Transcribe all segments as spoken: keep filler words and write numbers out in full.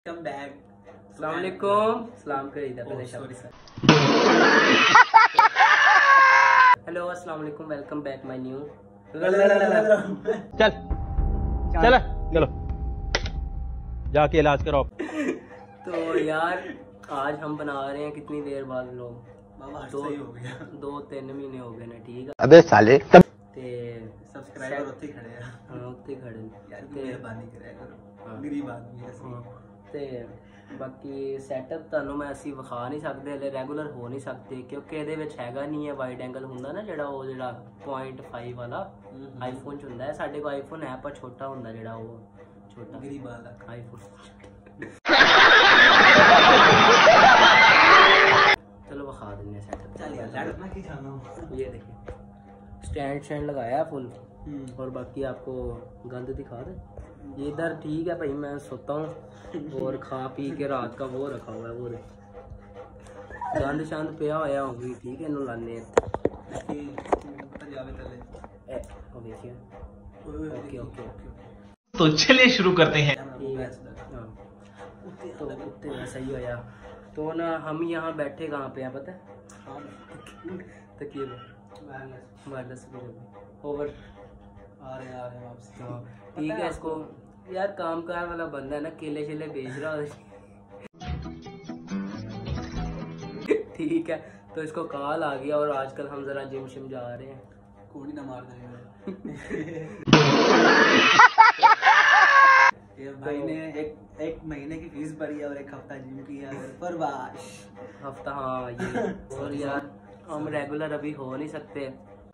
Come back. अस्सलाम वालेकुम। सलाम करीदा पहले सॉरी सर। हेलो अस्सलाम वालेकुम, वेलकम बैक माय न्यू। चल चल चलो जाके इलाज कराओ। तो यार आज हम बना रहे हैं कितनी देर बाद लोग दो हो गया, दो तीन महीने हो गए ना। ठीक है अबे साले ते सब्सक्राइबर उत्थे खड़े हैं हाँ उत्ते खड़े यार, ते मेहरबानी करा करो, हाँ। गरीब आदमी है हाँ ते बाकी ਸੈਟਅਪ ਤੁਹਾਨੂੰ ਮੈਂ ਅਸੀਂ ਵਿਖਾ ਨਹੀਂ ਸਕਦੇ, ਹਲੇ ਰੈਗੂਲਰ ਹੋ ਨਹੀਂ ਸਕਦੇ ਕਿਉਂਕਿ ਇਹਦੇ ਵਿੱਚ ਹੈਗਾ ਨਹੀਂ ਹੈ ਵਾਈਡ ਐਂਗਲ ਹੁੰਦਾ ਨਾ ਜਿਹੜਾ ਉਹ ਜਿਹੜਾ ਪੁਆਇੰਟ ਫਾਈਵ ਵਾਲਾ ਆਈਫੋਨ ਚ ਹੁੰਦਾ ਹੈ। ਸਾਡੇ ਕੋਲ ਆਈਫੋਨ ਹੈ ਪਰ ਛੋਟਾ ਹੁੰਦਾ ਜਿਹੜਾ ਉਹ ਛੋਟਾ गरीब वाला आईफोन। चलो बखा देंगे सेटअप। चल यार लड़ना की जाना हो। ये देखिए स्टैंड स्टैंड लगाया फुल और बाकी आपको गंद दिखा दे। ये इधर ठीक है भाई, मैं सोता हूँ और खा पी के रात का वो रखा हुआ है, वो देख गंद शांद पिया होया होगी। ठीक है इन्हों लाने पंजाबी तले ए ओ देखिए ओके ओके तो चलिए शुरू करते हैं। हाँ तो उत्ते वैसा ही होया। तो ना हम यहाँ बैठे कहाँ पे हैं पता है? तकिए पे वायरलेस ओवर आ रहे आ रहे वापस। हाँ ठीक है। इसको यार कामकार वाला बंदा है ना, केले शेले बेच रहा है। ठीक है तो इसको कॉल आ गया और आजकल हम जरा जिम शिम जा रहे हैं। कोड़ी ना मार देंगे। ये भाई ने एक एक महीने की फीस भरी है और एक हफ्ता जिम किया है पर वाश हफ्ता। हाँ ये और यार हम रेगुलर अभी हो नहीं सकते।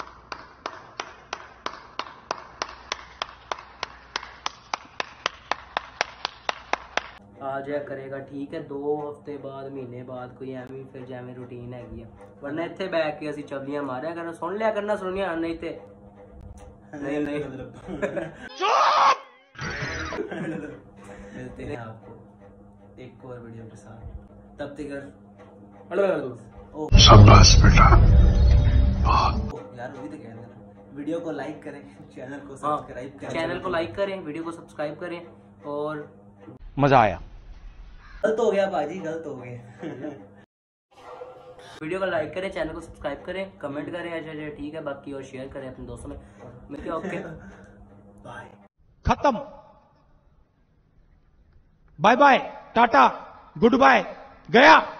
आ जाया करेगा ठीक है, दो हफ्ते बाद महीने बाद कोई एवं फिर जैमें रूटीन हैगी है, वरना इत्थे बैठ के असी चबलियां मारिया करना, सुन लिया करना सुनिया नहीं ते नहीं नहीं। मिलते हैं आपको एक और वीडियो के साथ, तब तक शाबाश बेटा। यार वही तो कह रहे हैं, वीडियो को लाइक करें, चैनल को सब्सक्राइब करें। चैनल को लाइक करें, वीडियो को सब्सक्राइब करें और मजा आया। गलत हो गया बाजी, गलत हो गया। वीडियो को लाइक करें, चैनल को सब्सक्राइब करें, कमेंट करें अच्छा अच्छा ठीक है, बाकी और शेयर करें अपने दोस्तों में। मिलते हैं ओके बाय। खत्म। Bye bye tata good bye गया।